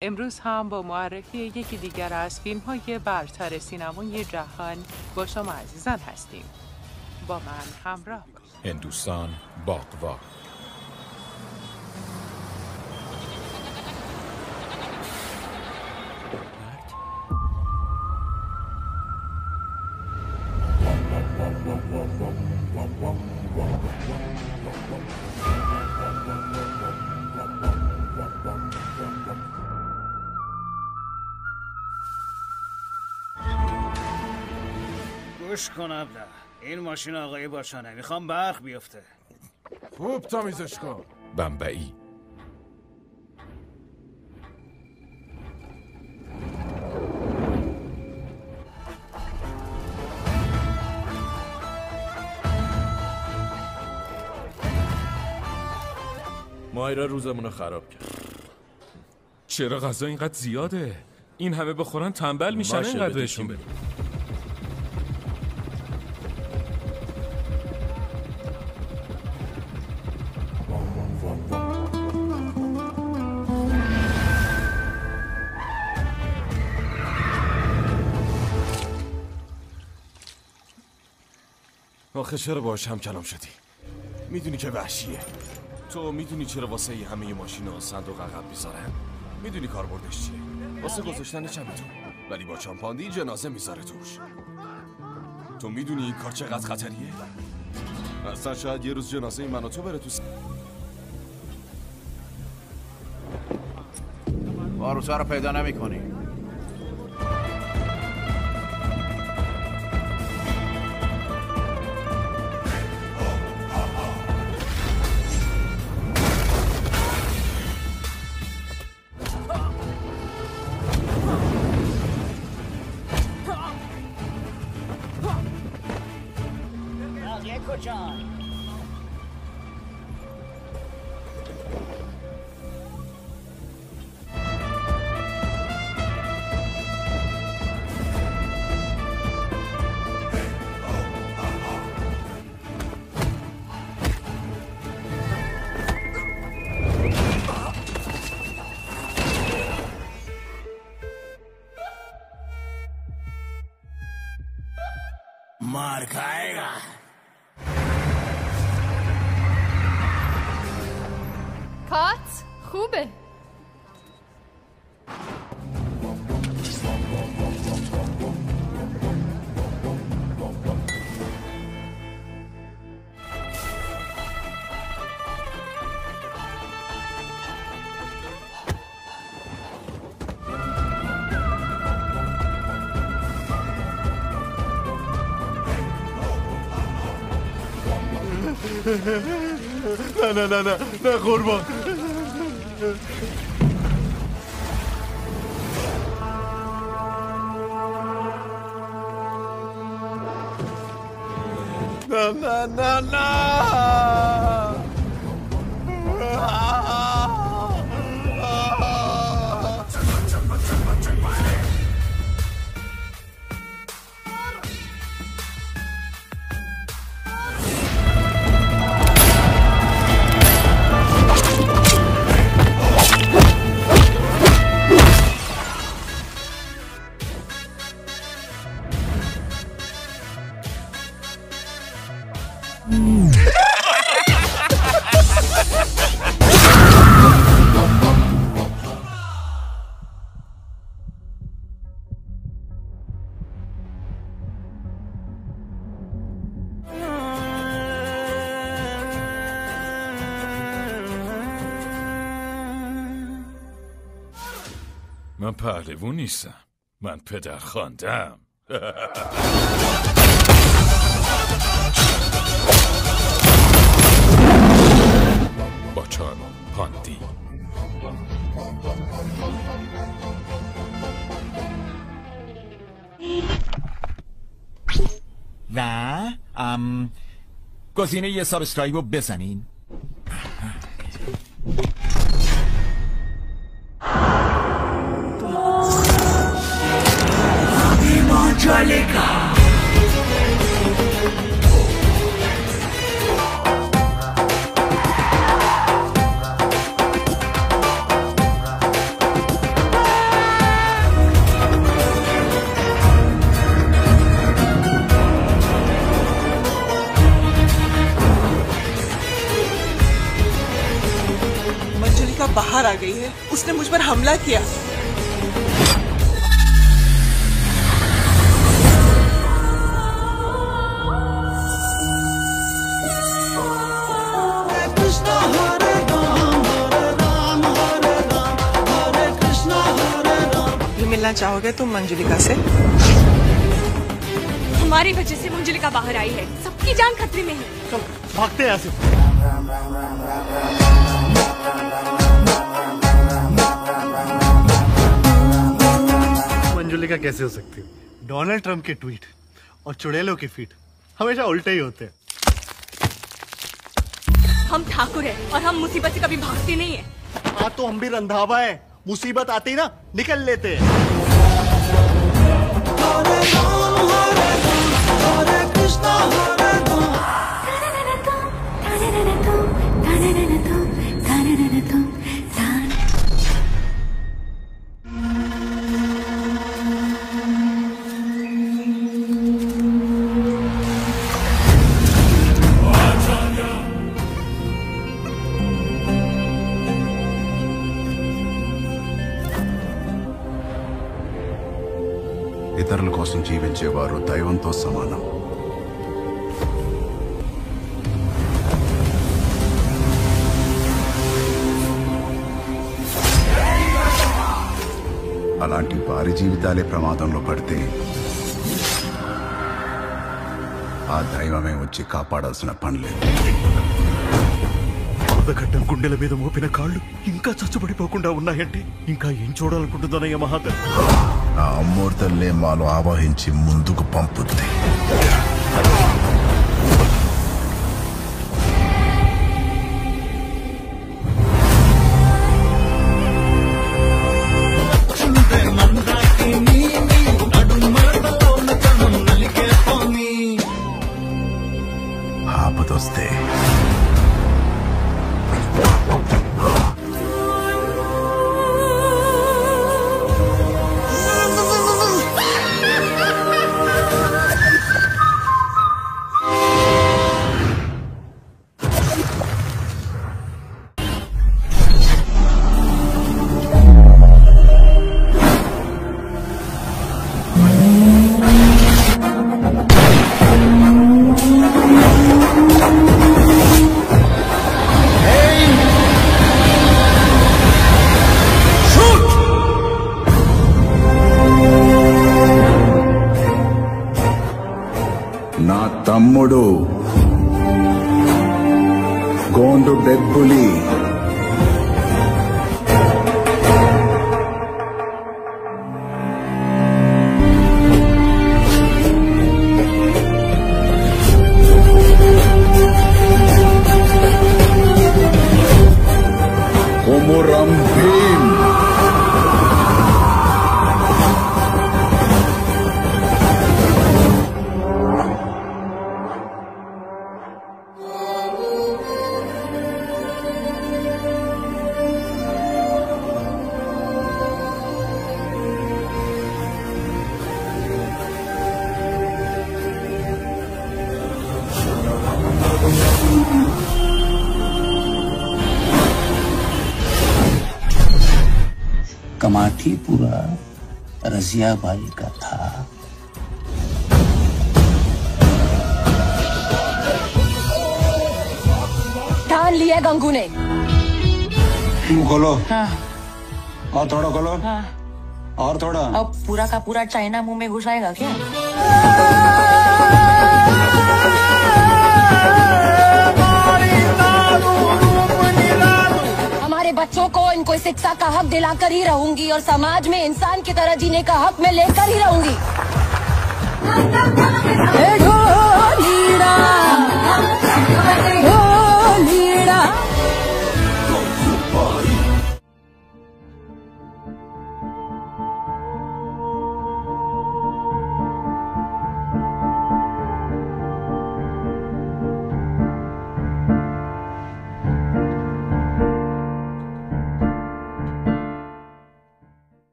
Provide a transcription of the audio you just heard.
امروز هم با معرفی یکی دیگر از فیلم‌های برتر سینمای جهان با شما عزیزان هستیم. با من همراه باشید. هندوستان باغ‌وا. گوش کن ابله، این ماشین آقای باشانه میخوام برق بیفته. خوب تمیزش کن. بمبئی. مایرا روزمونو خراب کرد. چرا غذا اینقدر زیاده؟ این همه بخورن تنبل میشن. اینقدر بهشون بده. آخه چرا باهاش هم کلام شدی؟ میدونی که وحشیه. تو میدونی چرا واسه همه ماشینا صندوق عقب میذارن؟ میدونی کاربردش چیه؟ واسه گذاشتن چمتون. ولی با چامپاندی جنازه میذاره توش. تو میدونی این کار چقدر خطریه؟ اصلا شاید یه روز جنازه من و تو بره تو باروسا رو پیدا نمی‌کنی. मार खाएगा। کات خوبه. نه قربان. نه من پهلوون نیستم. من پدر خواندم. با چان پاندی. و گزینه یه سابسکرایب رو بزنین. बाहर आ गई है। उसने मुझ पर हमला किया। मिलना चाहोगे तुम मंजुलिका से? हमारी वजह से मंजुलिका बाहर आई है, सबकी जान खतरे में है। चल भागते हैं यहाँ से। मंजुलिका कैसे हो सकती है? डोनाल्ड ट्रम्प के ट्वीट और चुड़ैलों के फीट हमेशा उल्टे ही होते हैं। हम ठाकुर हैं और हम मुसीबत से कभी भागते नहीं है। हाँ तो हम भी रंधावा है, मुसीबत आती ना निकल लेते हैं। ఇతరుల కోసం జీవించేవారు దైవంతో సమానం. అలాంటి వారి జీవితాలే ప్రమాదంలో పడితే ఆ దైవమే వచ్చి కాపాడాల్సిన పని లేదు. గడ్డం గుండెల మీద మోపిన కాళ్ళు ఇంకా చచ్చుబడిపోకుండా ఉన్నాయంటే ఇంకా ఏం చూడాలనుకుంటుందోనయ్య మహాదేవ్. ఆ అమూర్తల్లే మాలో ఆవాహించి ముందుకు పంపుద్ది. ఆపదొస్తే నా తమ్ముడు గోండు బెబ్బులి కొమురం భీమ్ कमाठीपुरा रजियाबाई का था। ठान लिया गंगू ने। मुंह खोलो। हाँ। और थोड़ा खोलो। हाँ। और थोड़ा। अब पूरा का पूरा चाइना मुंह में घुसाएगा क्या? बच्चों को इनको शिक्षा का हक दिलाकर ही रहूंगी और समाज में इंसान की तरह जीने का हक मैं लेकर ही रहूंगी।